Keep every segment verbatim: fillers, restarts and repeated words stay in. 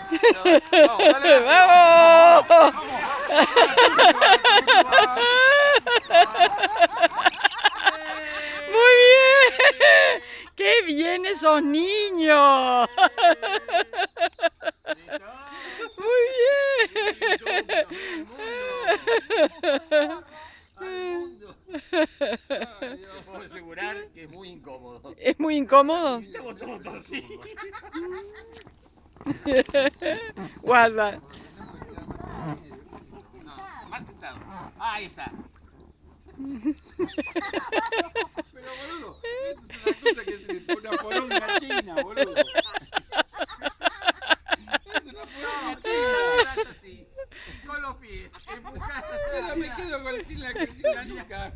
Vamos, dale, ¡Vamos! ¡Muy bien! ¡Qué bien esos niños! ¡Muy bien! Puedo asegurar que es muy incómodo. ¿Es muy incómodo? Estamos todos torcidos. Guarda. No, más sentado. Ah, ahí está. Pero boludo, esto es una cosa que se le pone una poronga china, boludo. Es una poronga china. Así, con los pies, empujás hacia Pero la me quedo con sin la, sin la nuca.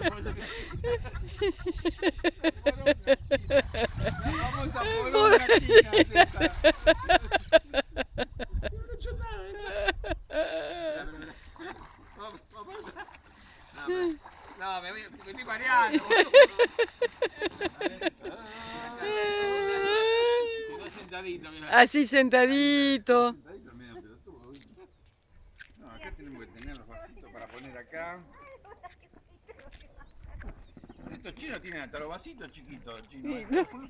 La famosa poronga china es esta. No, me, voy, me estoy mareando, boludo. Si no sentadito, mirá. Así sentadito. No, acá tenemos que tener los vasitos para poner acá. Estos chinos tienen hasta los vasitos chiquitos, chinos.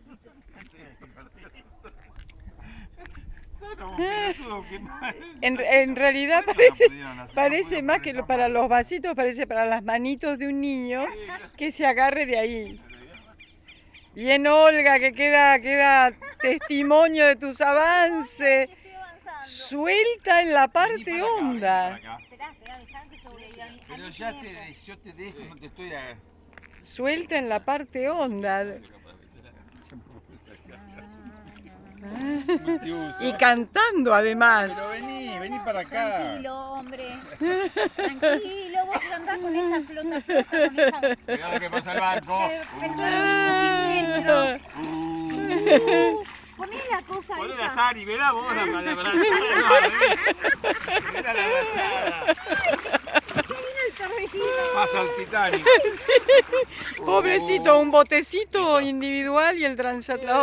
En, en realidad parece, parece más que lo- para los vasitos, parece para las manitos de un niño que se agarre de ahí. Bien, Olga, que queda, queda testimonio de tus avances. Suelta en la parte honda. Esperá, esperá, dejá que sobreviva a mi Pero ya te, yo te dejo, no te estoy a... Suelta en la parte honda. Y cantando además. Pero vení, vení para acá. Tranquilo, hombre. Tranquilo, vos que andás con esa flota floja, con esa... Cuidado que pasa el barco. que- que tú eres un siniestro. Poné la cosa Poné la esa. Sari, verá vos la la abrazada. Mirá la abrazada. Ahí vino el torbellino. Pasa el Titanic. Sí. Pobrecito, un botecito individual y el transatlántico.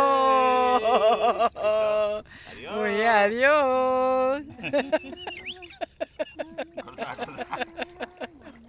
Oh. Adiós. Muy bien, adiós. Cortá, cortá.